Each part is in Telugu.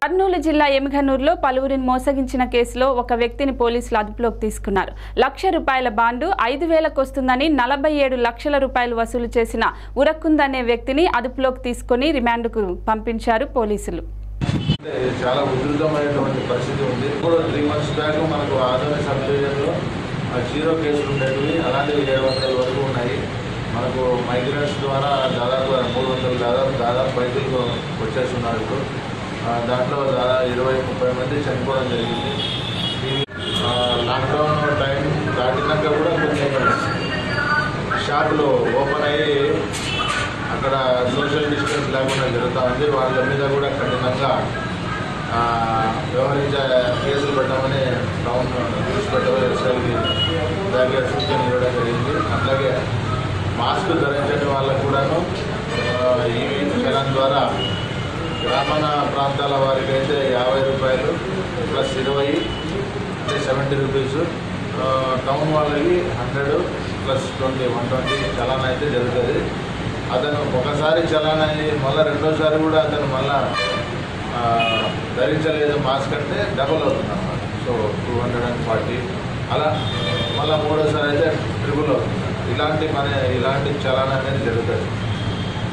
కర్నూలు జిల్లా ఎమ్మిగనూరులో పలువురిని మోసగించిన కేసులో ఒక వ్యక్తిని పోలీసులు అదుపులోకి తీసుకున్నారు. ₹1,00,000 బాండు 5,000కు వస్తుందని 47 లక్షల రూపాయలు వసూలు చేసిన ఉరకుంద్ అనే వ్యక్తిని అదుపులోకి తీసుకొని రిమాండ్కు పంపించారు పోలీసులు. చాలా ఉధృతమైనటువంటి పరిస్థితి ఉంది. ఇప్పుడు 3 months బ్యాక్ మనకు ఆదరణ సబ్ డివిజన్లో 0 కేసులు ఉండేవి, అలాంటివి 700 వరకు ఉన్నాయి. మనకు మైగ్రెంట్స్ ద్వారా దాదాపు 300 దాదాపు బయటకు వచ్చేస్తున్నారు. ఇప్పుడు దాంట్లో దాదాపు 20-30 మంది చనిపోవడం జరిగింది. లాక్డౌన్ టైం దాటినాక కూడా కొన్ని షాపులు ఓపెన్ అయ్యి అక్కడ సోషల్ డిస్టెన్స్ లేకుండా జరుగుతూ ఉంది. వాళ్ళ మీద కూడా కఠినంగా వ్యవహరించే కేసులు పెట్టమని టౌన్ ఇన్స్పెక్టర్ ఎస్ఐకి దానికి సూచనలు ఇవ్వడం జరిగింది. అట్లాగే మాస్క్ ధరించని వాళ్ళకు కూడాను ఈ చలన్ ద్వారా గ్రామీణ ప్రాంతాల వారికి అయితే ₹50 ప్లస్ 20 అంటే ₹70, టౌన్ వాళ్ళకి 100 ప్లస్ 120 చలాన్ అయితే జరుగుతుంది. అతను ఒకసారి చలాన్ అయ్యి మళ్ళీ రెండోసారి కూడా అతను మళ్ళా ధరించలేదు మాస్క్ అంటే డబుల్ అవుతుంది అన్నమాట. సో 240 అలా మళ్ళీ మూడోసారి అయితే ట్రిపుల్ అవుతుంది. ఇలాంటి చలాన్ అనేది జరుగుతుంది.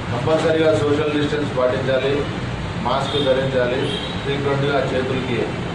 కంపల్సరీగా సోషల్ డిస్టెన్స్ పాటించాలి, మాస్క్ ధరించాలి, ఫ్రీక్వెంట్గా చేతులకి